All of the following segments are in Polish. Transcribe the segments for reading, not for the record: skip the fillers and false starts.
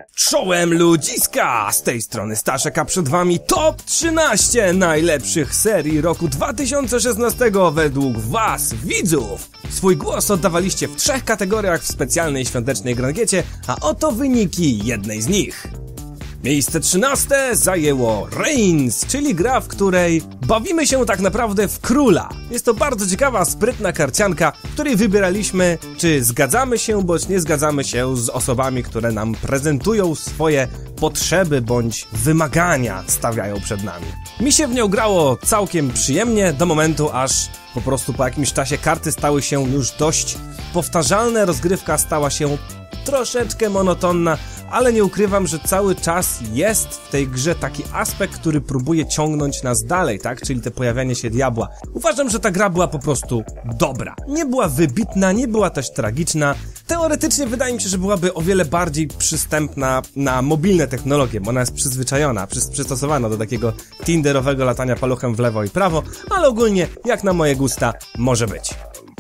Czołem ludziska! Z tej strony Staszek, a przed wami top 13 najlepszych serii roku 2016 według was, widzów! Swój głos oddawaliście w 3 kategoriach w specjalnej świątecznej grankiecie, a oto wyniki jednej z nich. Miejsce 13 zajęło Reigns, czyli gra, w której bawimy się tak naprawdę w króla. Jest to bardzo ciekawa, sprytna karcianka, w której wybieraliśmy, czy zgadzamy się, bądź nie zgadzamy się z osobami, które nam prezentują swoje potrzeby bądź wymagania stawiają przed nami. Mi się w nią grało całkiem przyjemnie, do momentu aż po prostu po jakimś czasie karty stały się już dość powtarzalne, rozgrywka stała się troszeczkę monotonna, ale nie ukrywam, że cały czas jest w tej grze taki aspekt, który próbuje ciągnąć nas dalej, tak? Czyli te pojawianie się diabła. Uważam, że ta gra była po prostu dobra. Nie była wybitna, nie była też tragiczna. Teoretycznie wydaje mi się, że byłaby o wiele bardziej przystępna na mobilne technologie, bo ona jest przyzwyczajona, przystosowana do takiego tinderowego latania paluchem w lewo i prawo, ale ogólnie, jak na moje gusta, może być.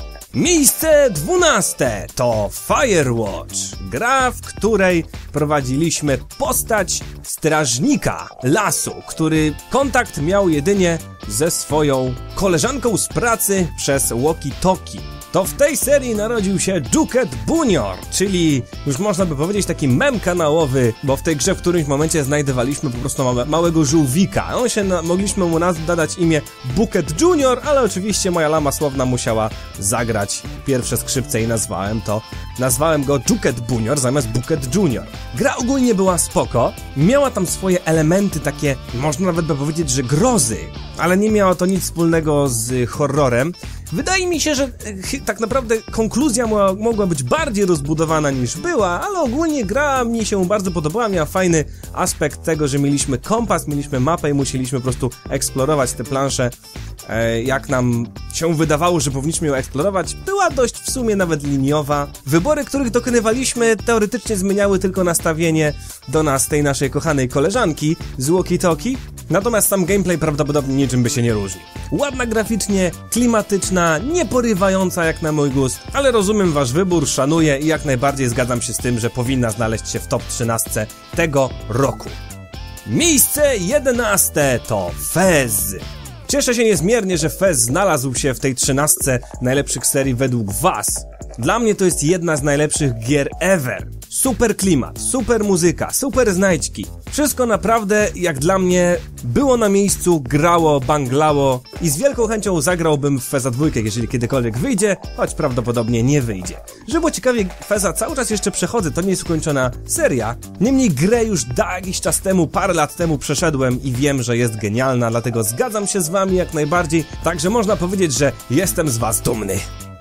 Miejsce 12 to Firewatch, gra, w której prowadziliśmy postać strażnika lasu, który kontakt miał jedynie ze swoją koleżanką z pracy przez walkie-talkie. To w tej serii narodził się Duket Junior, czyli już można by powiedzieć taki mem kanałowy, bo w tej grze w którymś momencie znajdowaliśmy po prostu małego żółwika. Mogliśmy mu nadać imię Bucket Junior, ale oczywiście moja lama słowna musiała zagrać pierwsze skrzypce i nazwałem go Duket Junior zamiast Bucket Junior. Gra ogólnie była spoko, miała tam swoje elementy takie, można nawet by powiedzieć, że grozy, ale nie miało to nic wspólnego z horrorem. Wydaje mi się, że tak naprawdę konkluzja mogła być bardziej rozbudowana niż była, ale ogólnie gra mi się bardzo podobała, miała fajny aspekt tego, że mieliśmy kompas, mieliśmy mapę i musieliśmy po prostu eksplorować te plansze, jak nam się wydawało, że powinniśmy ją eksplorować. Była dość w sumie nawet liniowa. Wybory, których dokonywaliśmy, teoretycznie zmieniały tylko nastawienie do nas, tej naszej kochanej koleżanki z walkie-talkie, natomiast sam gameplay prawdopodobnie niczym by się nie różnił. Ładna graficznie, klimatyczna, nieporywająca jak na mój gust, ale rozumiem wasz wybór, szanuję i jak najbardziej zgadzam się z tym, że powinna znaleźć się w top 13 tego roku. Miejsce 11 to Fez. Cieszę się niezmiernie, że Fez znalazł się w tej 13 najlepszych serii według was. Dla mnie to jest jedna z najlepszych gier ever. Super klimat, super muzyka, super znajdźki. Wszystko naprawdę, jak dla mnie, było na miejscu, grało, banglało i z wielką chęcią zagrałbym w Feza 2, jeżeli kiedykolwiek wyjdzie, choć prawdopodobnie nie wyjdzie. Żeby było ciekawie, Feza cały czas jeszcze przechodzę, to nie jest ukończona seria. Niemniej grę już jakiś czas temu, parę lat temu przeszedłem i wiem, że jest genialna, dlatego zgadzam się z wami jak najbardziej, także można powiedzieć, że jestem z was dumny.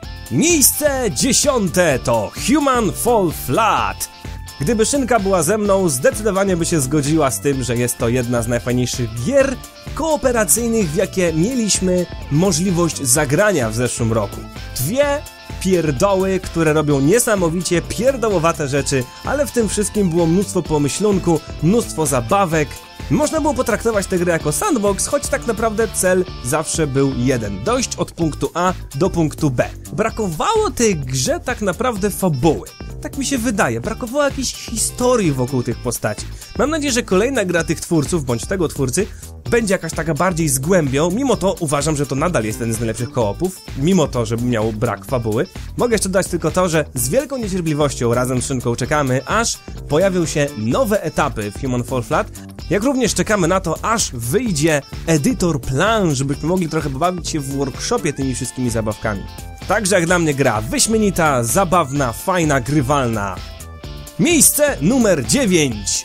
Miejsce 10 to Human Fall Flat. Gdyby Szynka była ze mną, zdecydowanie by się zgodziła z tym, że jest to jedna z najfajniejszych gier kooperacyjnych, w jakie mieliśmy możliwość zagrania w zeszłym roku. 2 pierdoły, które robią niesamowicie pierdołowate rzeczy, ale w tym wszystkim było mnóstwo pomyślunku, mnóstwo zabawek. Można było potraktować tę grę jako sandbox, choć tak naprawdę cel zawsze był jeden. Dojść od punktu A do punktu B. Brakowało tej grze tak naprawdę fabuły. Tak mi się wydaje, brakowało jakiejś historii wokół tych postaci. Mam nadzieję, że kolejna gra tych twórców, bądź tego twórcy, będzie jakaś taka bardziej z głębią. Mimo to uważam, że to nadal jest jeden z najlepszych koopów, mimo to, że miał brak fabuły. Mogę jeszcze dodać tylko to, że z wielką niecierpliwością razem z Szynką czekamy, aż pojawią się nowe etapy w Human Fall Flat, jak również czekamy na to, aż wyjdzie edytor plan, żebyśmy mogli trochę pobawić się w workshopie tymi wszystkimi zabawkami. Także jak dla mnie gra wyśmienita, zabawna, fajna, grywalna. Miejsce numer 9.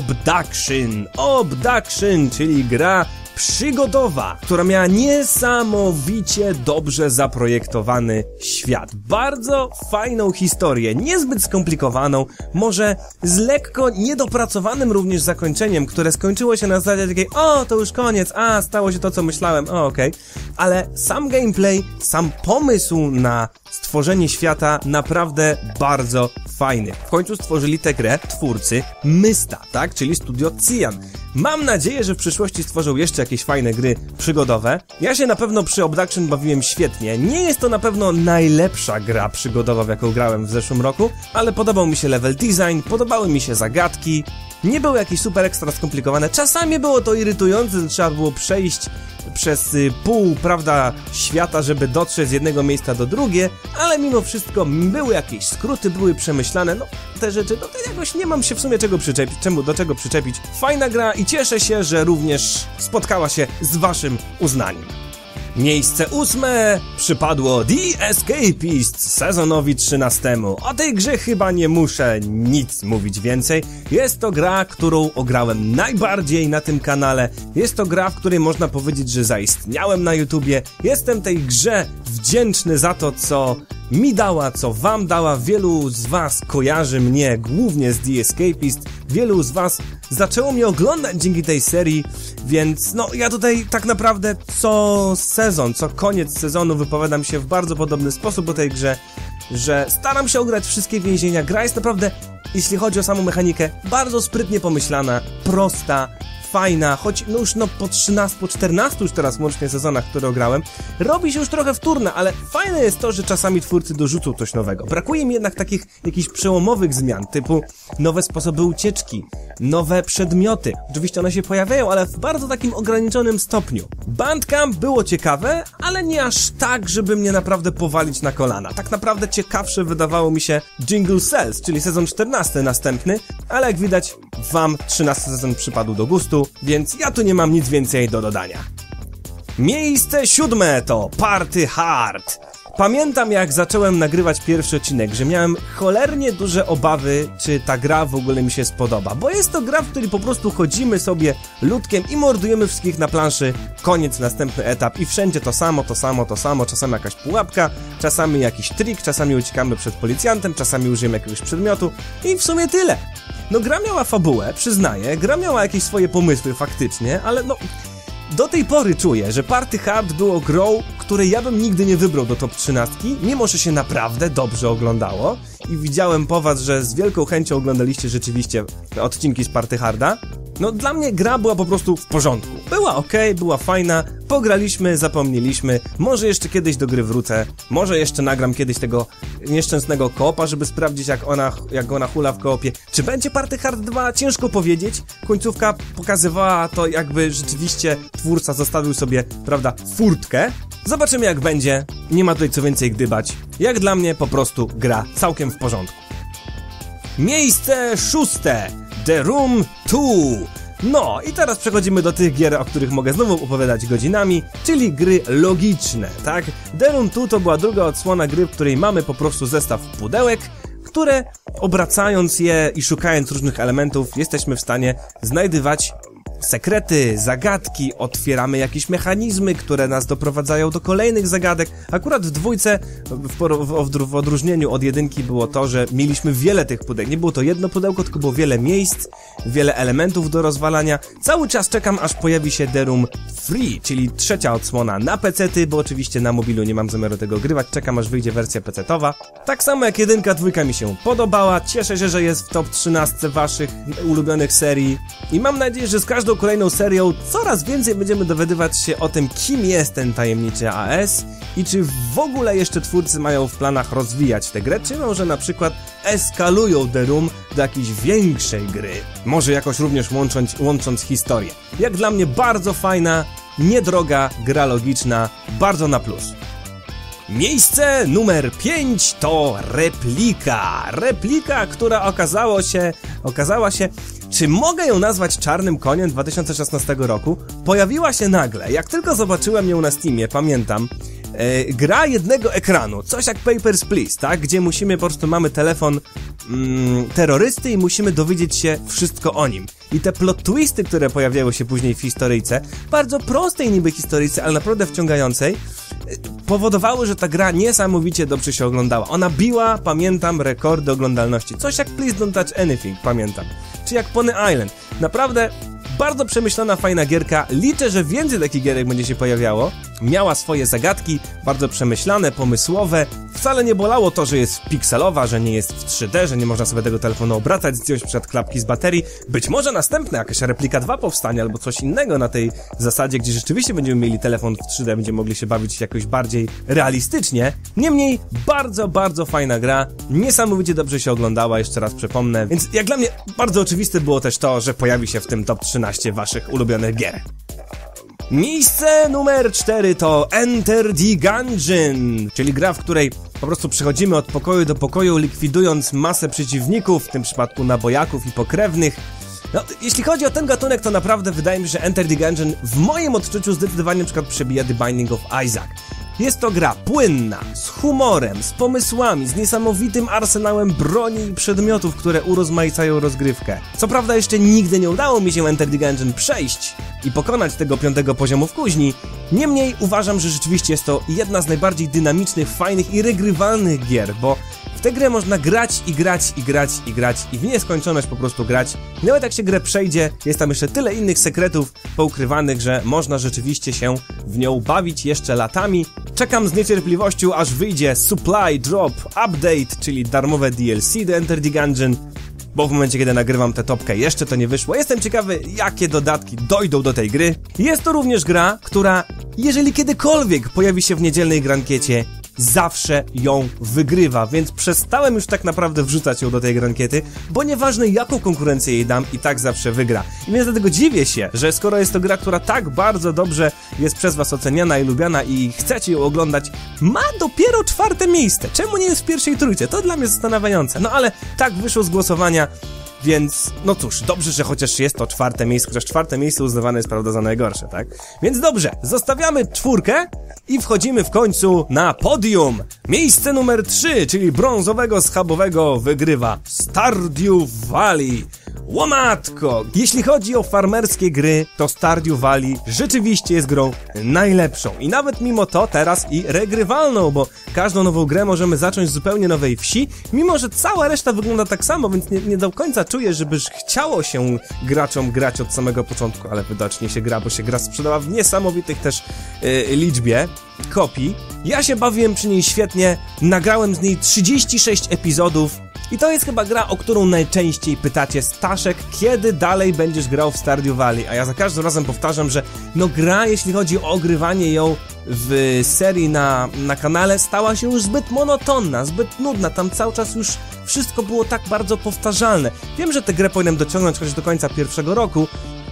Obduction, czyli gra przygodowa, która miała niesamowicie dobrze zaprojektowany świat. Bardzo fajną historię, niezbyt skomplikowaną, może z lekko niedopracowanym również zakończeniem, które skończyło się na zasadzie takiej: o, to już koniec, a, stało się to, co myślałem, o, okej. Ale sam gameplay, sam pomysł na stworzenie świata naprawdę bardzo fajny. W końcu stworzyli tę grę twórcy Mysta, tak? Czyli studio Cyan. Mam nadzieję, że w przyszłości stworzą jeszcze jakieś fajne gry przygodowe. Ja się na pewno przy Obduction bawiłem świetnie. Nie jest to na pewno najlepsza gra przygodowa, w jaką grałem w zeszłym roku, ale podobał mi się level design, podobały mi się zagadki. Nie były jakieś super ekstra skomplikowane. Czasami było to irytujące, że trzeba było przejść przez pół, prawda, świata, żeby dotrzeć z jednego miejsca do drugie, ale mimo wszystko były jakieś skróty, były przemyślane, no te rzeczy, no to jakoś nie mam się w sumie do czego przyczepić. Fajna gra i cieszę się, że również spotkała się z waszym uznaniem. Miejsce 8 przypadło The Escapist sezonowi 13. O tej grze chyba nie muszę nic mówić więcej. Jest to gra, którą ograłem najbardziej na tym kanale. Jest to gra, w której można powiedzieć, że zaistniałem na YouTubie. Jestem tej grze wdzięczny za to, co mi dała, co wam dała. Wielu z was kojarzy mnie głównie z The Escapist. Wielu z was zaczęło mnie oglądać dzięki tej serii, więc no ja tutaj tak naprawdę co koniec sezonu wypowiadam się w bardzo podobny sposób o tej grze, że staram się ograć wszystkie więzienia. Gra jest naprawdę, jeśli chodzi o samą mechanikę, bardzo sprytnie pomyślana, prosta, fajna, choć no już po 14 już teraz łącznie sezonach, które ograłem, robi się już trochę wtórna, ale fajne jest to, że czasami twórcy dorzucą coś nowego. Brakuje mi jednak takich jakichś przełomowych zmian, typu nowe sposoby ucieczki, nowe przedmioty. Oczywiście one się pojawiają, ale w bardzo takim ograniczonym stopniu. Bandcamp było ciekawe, ale nie aż tak, żeby mnie naprawdę powalić na kolana. Tak naprawdę ciekawsze wydawało mi się Jingle Cells, czyli sezon 14 następny, ale jak widać wam 13 sezon przypadł do gustu, więc ja tu nie mam nic więcej do dodania. Miejsce 7 to Party Hard. Pamiętam, jak zacząłem nagrywać pierwszy odcinek, że miałem cholernie duże obawy, czy ta gra w ogóle mi się spodoba, bo jest to gra, w której po prostu chodzimy sobie ludkiem i mordujemy wszystkich na planszy, koniec, następny etap i wszędzie to samo, czasami jakaś pułapka, czasami jakiś trik, czasami uciekamy przed policjantem, czasami użyjemy jakiegoś przedmiotu i w sumie tyle. No gra miała fabułę, przyznaję, gra miała jakieś swoje pomysły faktycznie, ale no... Do tej pory czuję, że Party Hard było grą, której ja bym nigdy nie wybrał do top 13, mimo że się naprawdę dobrze oglądało i widziałem po was, że z wielką chęcią oglądaliście rzeczywiście odcinki z Party Harda. No dla mnie gra była po prostu w porządku. Była okej, była fajna, pograliśmy, zapomnieliśmy, może jeszcze kiedyś do gry wrócę, może jeszcze nagram kiedyś tego nieszczęsnego koopa, żeby sprawdzić jak ona hula w koopie. Czy będzie Party Hard 2? Ciężko powiedzieć. Końcówka pokazywała to, jakby rzeczywiście twórca zostawił sobie, prawda, furtkę. Zobaczymy jak będzie, nie ma tutaj co więcej gdybać. Jak dla mnie po prostu gra całkiem w porządku. Miejsce 6. The Room 2. No i teraz przechodzimy do tych gier, o których mogę znowu opowiadać godzinami, czyli gry logiczne, tak? The Room 2 to była druga odsłona gry, w której mamy po prostu zestaw pudełek, które obracając je i szukając różnych elementów jesteśmy w stanie znajdywać sekrety, zagadki, otwieramy jakieś mechanizmy, które nas doprowadzają do kolejnych zagadek. Akurat w dwójce, w odróżnieniu od jedynki było to, że mieliśmy wiele tych pudełek. Nie było to jedno pudełko, tylko było wiele miejsc, wiele elementów do rozwalania. Cały czas czekam, aż pojawi się The Room 3, czyli trzecia odsłona na pecety, bo oczywiście na mobilu nie mam zamiaru tego grywać. Czekam, aż wyjdzie wersja pecetowa. Tak samo jak jedynka, dwójka mi się podobała. Cieszę się, że jest w top 13 waszych ulubionych serii i mam nadzieję, że z każdą kolejną serią coraz więcej będziemy dowiadywać się o tym, kim jest ten tajemniczy AS i czy w ogóle jeszcze twórcy mają w planach rozwijać tę grę, czy może na przykład eskalują The Room do jakiejś większej gry, może jakoś również łącząc historię. Jak dla mnie bardzo fajna, niedroga gra logiczna, bardzo na plus. Miejsce numer 5 to Replika. Replika, która okazała się, czy mogę ją nazwać czarnym koniem 2016 roku? Pojawiła się nagle, jak tylko zobaczyłem ją na Steamie, pamiętam, gra jednego ekranu, coś jak Papers, Please, tak? Gdzie musimy, po prostu mamy telefon terrorysty i musimy dowiedzieć się wszystko o nim. I te plot twisty, które pojawiały się później w historyjce, bardzo prostej niby historyjce, ale naprawdę wciągającej, powodowały, że ta gra niesamowicie dobrze się oglądała. Ona biła, pamiętam, rekordy oglądalności. Coś jak Please Don't Touch Anything, pamiętam. Czy jak Pony Island. Naprawdę bardzo przemyślana, fajna gierka. Liczę, że więcej takich gierek będzie się pojawiało. miała swoje zagadki, bardzo przemyślane, pomysłowe. Wcale nie bolało to, że jest pikselowa, że nie jest w 3D, że nie można sobie tego telefonu obracać, zdjąć przed klapki z baterii. Być może następna jakaś replika 2 powstanie, albo coś innego na tej zasadzie, gdzie rzeczywiście będziemy mieli telefon w 3D, będziemy mogli się bawić jakoś bardziej realistycznie. Niemniej, bardzo fajna gra, niesamowicie dobrze się oglądała, jeszcze raz przypomnę, więc jak dla mnie bardzo oczywiste było też to, że pojawi się w tym top 13 waszych ulubionych gier. Miejsce numer 4 to Enter the Gungeon, czyli gra, w której po prostu przechodzimy od pokoju do pokoju, likwidując masę przeciwników, w tym przypadku nabojaków i pokrewnych. No, jeśli chodzi o ten gatunek, to naprawdę wydaje mi się, że Enter the Gungeon w moim odczuciu zdecydowanie na przykład przebija The Binding of Isaac. Jest to gra płynna, z humorem, z pomysłami, z niesamowitym arsenałem broni i przedmiotów, które urozmaicają rozgrywkę. Co prawda jeszcze nigdy nie udało mi się Enter the Gungeon przejść i pokonać tego 5. poziomu w kuźni, niemniej uważam, że rzeczywiście jest to jedna z najbardziej dynamicznych, fajnych i regrywalnych gier, bo w tę grę można grać i w nieskończoność po prostu grać. Nawet jak się grę przejdzie, jest tam jeszcze tyle innych sekretów poukrywanych, że można rzeczywiście się w nią bawić jeszcze latami. Czekam z niecierpliwością, aż wyjdzie Supply Drop Update, czyli darmowe DLC do Enter the Gungeon, bo w momencie, kiedy nagrywam tę topkę, jeszcze to nie wyszło. Jestem ciekawy, jakie dodatki dojdą do tej gry. Jest to również gra, która, jeżeli kiedykolwiek pojawi się w niedzielnej grankiecie, zawsze ją wygrywa, więc przestałem już tak naprawdę wrzucać ją do tej grankiety, bo nieważne jaką konkurencję jej dam, i tak zawsze wygra. I więc dlatego dziwię się, że skoro jest to gra, która tak bardzo dobrze jest przez was oceniana i lubiana i chcecie ją oglądać, ma dopiero 4. miejsce. Czemu nie jest w pierwszej trójce? To dla mnie zastanawiające. No ale tak wyszło z głosowania. Więc, no cóż, dobrze, że chociaż jest to 4. miejsce, chociaż 4. miejsce uznawane jest, prawda, za najgorsze, tak? Więc dobrze, zostawiamy 4 i wchodzimy w końcu na podium. Miejsce numer 3, czyli brązowego schabowego, wygrywa Stardew Valley. Łomatko! Jeśli chodzi o farmerskie gry, to Stardew Valley rzeczywiście jest grą najlepszą. I nawet mimo to teraz i regrywalną, bo każdą nową grę możemy zacząć z zupełnie nowej wsi, mimo że cała reszta wygląda tak samo, więc nie do końca czuję, żeby chciało się graczom grać od samego początku, ale widocznie się gra, bo się gra sprzedała w niesamowitych też liczbie kopii. Ja się bawiłem przy niej świetnie, nagrałem z niej 36 epizodów. I to jest chyba gra, o którą najczęściej pytacie: Staszek, kiedy dalej będziesz grał w Stardew Valley? A ja za każdym razem powtarzam, że no gra, jeśli chodzi o ogrywanie ją w serii na kanale, stała się już zbyt monotonna, zbyt nudna, tam cały czas już wszystko było tak bardzo powtarzalne. Wiem, że tę grę powinienem dociągnąć choć do końca 1. roku,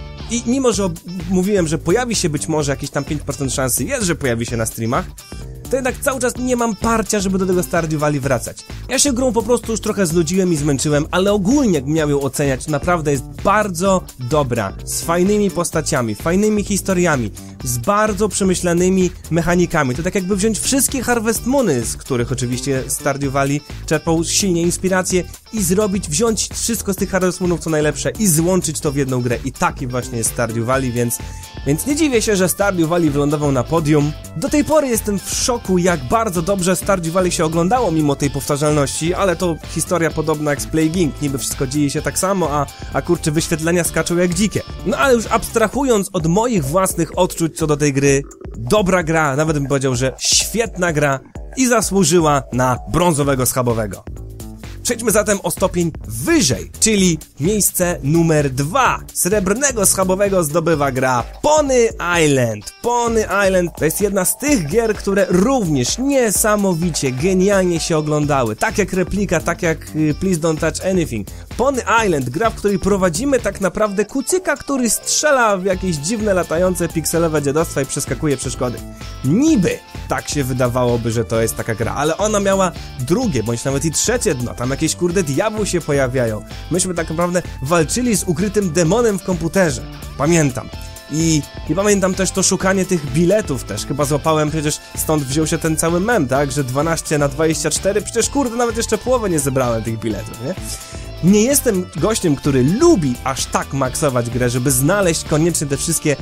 i mimo, że mówiłem, że pojawi się być może jakieś tam 5% szansy jest, że pojawi się na streamach, to jednak cały czas nie mam parcia, żeby do tego Stardew Valley wracać. Ja się grą po prostu już trochę znudziłem i zmęczyłem, ale ogólnie jak miał ją oceniać, to naprawdę jest bardzo dobra, z fajnymi postaciami, fajnymi historiami, z bardzo przemyślanymi mechanikami. To tak jakby wziąć wszystkie Harvest Moony, z których oczywiście Stardew Valley czerpał silnie inspirację, i wziąć wszystko z tych Harvest Moonów co najlepsze i złączyć to w jedną grę. I taki właśnie jest Stardew Valley, więc nie dziwię się, że Stardew Valley wylądował na podium. Do tej pory jestem w szoku, jak bardzo dobrze Stardew Valley się oglądało mimo tej powtarzalności, ale to historia podobna jak z Plague Inc. Niby wszystko dzieje się tak samo, a kurczę, wyświetlenia skaczą jak dzikie. No ale już abstrahując od moich własnych odczuć co do tej gry, dobra gra, nawet bym powiedział, że świetna gra i zasłużyła na brązowego schabowego. Przejdźmy zatem o stopień wyżej, czyli miejsce numer 2. Srebrnego schabowego zdobywa gra Pony Island. Pony Island to jest jedna z tych gier, które również niesamowicie, genialnie się oglądały. Tak jak Replika, tak jak Please Don't Touch Anything. Pony Island, gra, w której prowadzimy tak naprawdę kucyka, który strzela w jakieś dziwne, latające, pikselowe dziadostwa i przeskakuje przeszkody. Niby tak się wydawałoby, że to jest taka gra, ale ona miała drugie, bądź nawet i trzecie dno. Tam jakieś kurde diabły się pojawiają. Myśmy tak naprawdę walczyli z ukrytym demonem w komputerze. Pamiętam. I pamiętam też to szukanie tych biletów też. Chyba złapałem, przecież stąd wziął się ten cały mem, tak? Że 12 na 24, przecież kurde, nawet jeszcze połowę nie zebrałem tych biletów, nie? Nie jestem gościem, który lubi aż tak maksować grę, żeby znaleźć koniecznie te wszystkie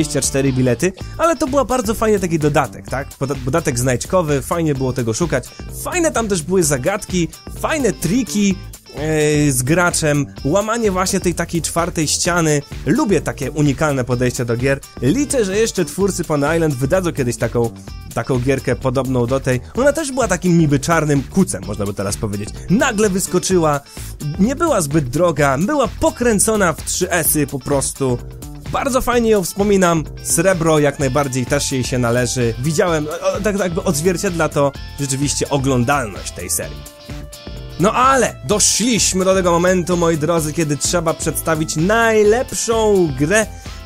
24 bilety, ale to była bardzo fajny taki dodatek, tak? Dodatek znajdźkowy, fajnie było tego szukać, fajne tam też były zagadki, fajne triki, z graczem, łamanie właśnie tej takiej czwartej ściany. Lubię takie unikalne podejście do gier. Liczę, że jeszcze twórcy Pony Island wydadzą kiedyś taką gierkę podobną do tej. Ona też była takim niby czarnym kucem, można by teraz powiedzieć. Nagle wyskoczyła, nie była zbyt droga, była pokręcona w 3S-y po prostu. Bardzo fajnie ją wspominam, srebro jak najbardziej też jej się należy. Widziałem, tak jakby odzwierciedla to rzeczywiście oglądalność tej serii. No ale doszliśmy do tego momentu, moi drodzy, kiedy trzeba przedstawić najlepszą grę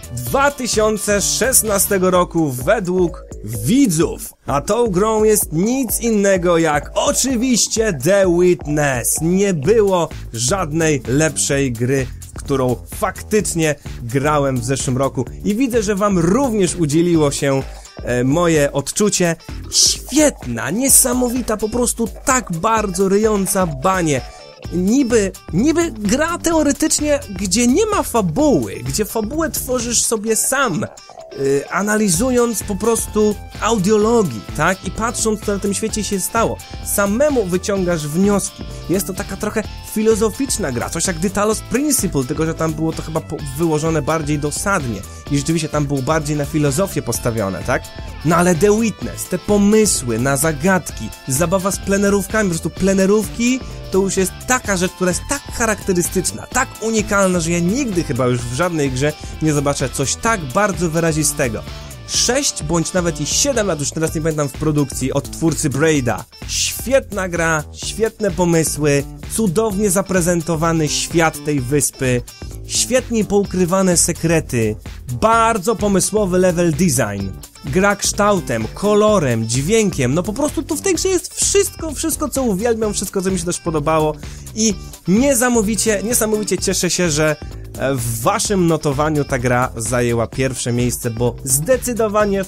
2016 roku według widzów. A tą grą jest nic innego jak oczywiście The Witness. Nie było żadnej lepszej gry, w którą faktycznie grałem w zeszłym roku i widzę, że wam również udzieliło się moje odczucie. Świetna, niesamowita, po prostu tak bardzo ryjąca banie. Niby gra teoretycznie, gdzie nie ma fabuły, gdzie fabułę tworzysz sobie sam, analizując po prostu audiologii, tak? I patrząc, co na tym świecie się stało. Samemu wyciągasz wnioski. Jest to taka trochę filozoficzna gra, coś jak The Talos Principle, tylko że tam było to chyba wyłożone bardziej dosadnie i rzeczywiście tam było bardziej na filozofię postawione, tak? No ale The Witness, te pomysły na zagadki, zabawa z plenerówkami, po prostu plenerówki to już jest taka rzecz, która jest tak charakterystyczna, tak unikalna, że ja nigdy chyba już w żadnej grze nie zobaczę coś tak bardzo wyrazistego. 6 bądź nawet i 7 lat, już teraz nie pamiętam, w produkcji od twórcy Braida. Świetna gra, świetne pomysły, cudownie zaprezentowany świat tej wyspy, świetnie poukrywane sekrety, bardzo pomysłowy level design. Gra kształtem, kolorem, dźwiękiem, no po prostu tu w tej grze jest wszystko co uwielbiam, wszystko co mi się też podobało i niesamowicie cieszę się, że w waszym notowaniu ta gra zajęła pierwsze miejsce, bo zdecydowanie w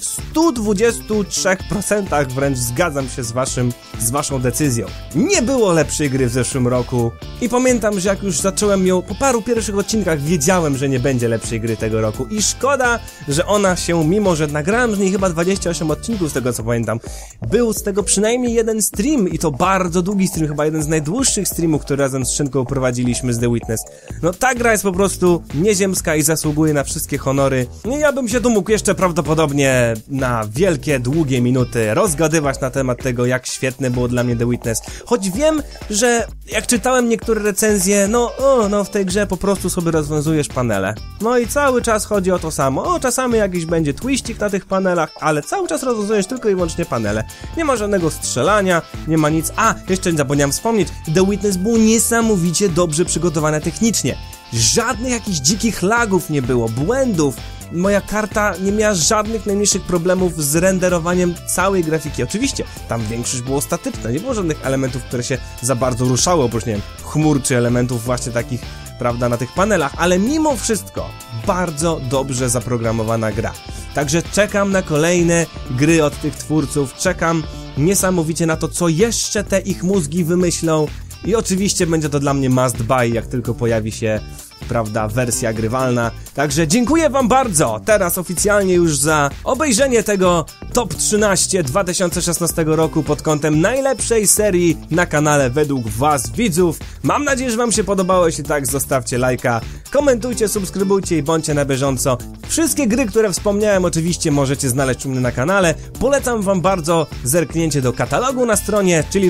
123% wręcz zgadzam się z waszą decyzją. Nie było lepszej gry w zeszłym roku i pamiętam, że jak już zacząłem ją, po paru pierwszych odcinkach wiedziałem, że nie będzie lepszej gry tego roku i szkoda, że ona się, mimo że nagrałem z niej chyba 28 odcinków z tego co pamiętam, był z tego przynajmniej jeden stream i to bardzo długi stream, chyba jeden z najdłuższych streamów, który razem z Szynką prowadziliśmy z The Witness. No ta gra jest po prostu nieziemska i zasługuje na wszystkie honory. Ja bym się tu mógł jeszcze prawdopodobnie na wielkie, długie minuty rozgadywać na temat tego, jak świetne było dla mnie The Witness. Choć wiem, że jak czytałem niektóre recenzje, no w tej grze po prostu sobie rozwiązujesz panele. No i cały czas chodzi o to samo. Czasami jakiś będzie twistik na tych panelach, ale cały czas rozwiązujesz tylko i wyłącznie panele. Nie ma żadnego strzelania, nie ma nic. Jeszcze zapomniałem wspomnieć, The Witness było niesamowicie dobrze przygotowane technicznie. Żadnych jakichś dzikich lagów nie było, błędów. Moja karta nie miała żadnych najmniejszych problemów z renderowaniem całej grafiki. Oczywiście, tam większość było statyczna, nie było żadnych elementów, które się za bardzo ruszały, oprócz, nie wiem, chmur czy elementów właśnie takich, prawda, na tych panelach, ale mimo wszystko bardzo dobrze zaprogramowana gra. Także czekam na kolejne gry od tych twórców, czekam niesamowicie na to, co jeszcze te ich mózgi wymyślą. I oczywiście będzie to dla mnie must buy, jak tylko pojawi się, prawda, wersja grywalna. Także dziękuję wam bardzo teraz oficjalnie już za obejrzenie tego Top 13 2016 roku pod kątem najlepszej serii na kanale według was widzów. Mam nadzieję, że wam się podobało, jeśli tak zostawcie lajka, komentujcie, subskrybujcie i bądźcie na bieżąco. Wszystkie gry, które wspomniałem oczywiście możecie znaleźć u mnie na kanale. Polecam wam bardzo zerknięcie do katalogu na stronie, czyli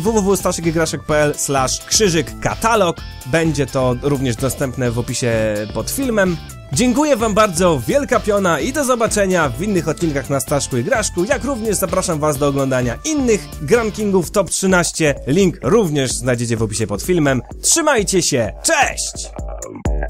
www.staszekiegraszek.pl/katalog. Będzie to również dostępne w opisie pod filmem. Dziękuję wam bardzo, wielka piona i do zobaczenia w innych odcinkach na Staszku i Graszku, jak również zapraszam was do oglądania innych rankingów Top 13. Link również znajdziecie w opisie pod filmem. Trzymajcie się, cześć!